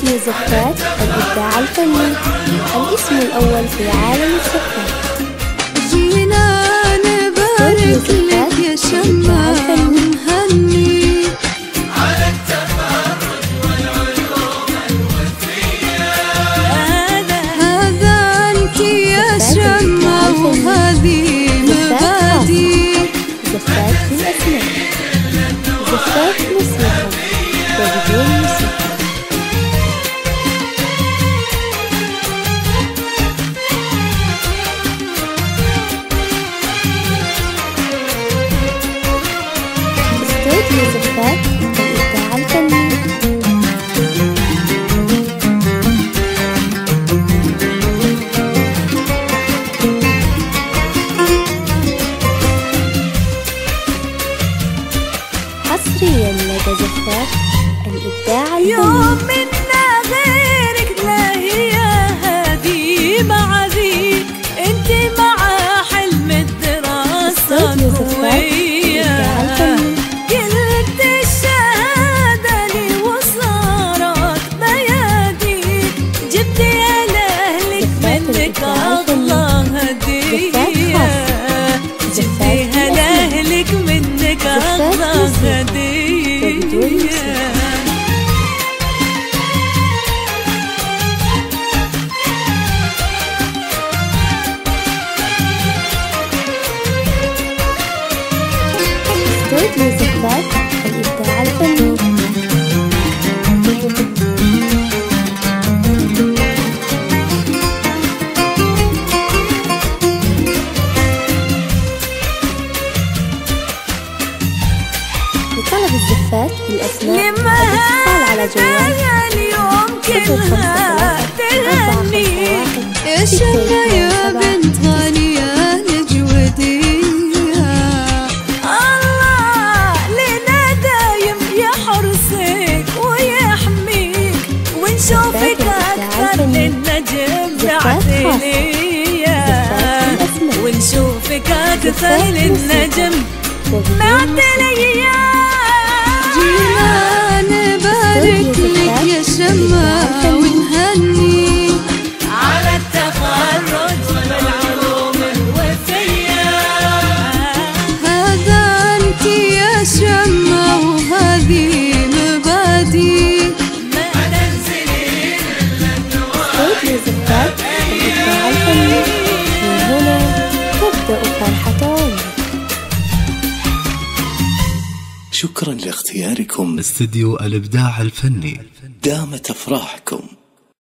استوديو زفات الإبداع الفني، الاسم الأول في عالم الزفات. جينا نبارك لك يا شمع ونهني على التخرج والعلوم الوفية. هذا انت يا شمع وهذه مبادئ. زفات بالأسماء، زفات موسيقى وبدون موسيقى. استوديو زفات الإبداع الفني. حصريا لدى زفات الإبداع الفني. يوم منا غيرك لا هي هذه مع ذيك، انت مع حلم الدراسة قوية. قلت الشهادة لي وصارت بياديك، جبتي على أهلك منك الله هدية، جبتيها لأهلك منك الله هدية. استوديو زفات الإبداع الفني. لطلب الزفات بالأسماء والاتصال على جوال اليوم كلها تغني يا شمع يا بنت غالية نجودية. الله لنا دايم يحرسك ويحميك، ونشوفك أكثر للنجم معتلية، ونشوفك أكثر للنجم معتلية. جينا نبارك لك يا شمع ونهني على التخرج والعلوم الوفية. هذا انت يا شمع وهذه مبادئ. ما تنزلين إلا النوار. استوديو زفات الإبداع الفني. من هنا تبدأ فرحتهم. شكرا لاختياركم استديو الإبداع الفني. دامت أفراحكم.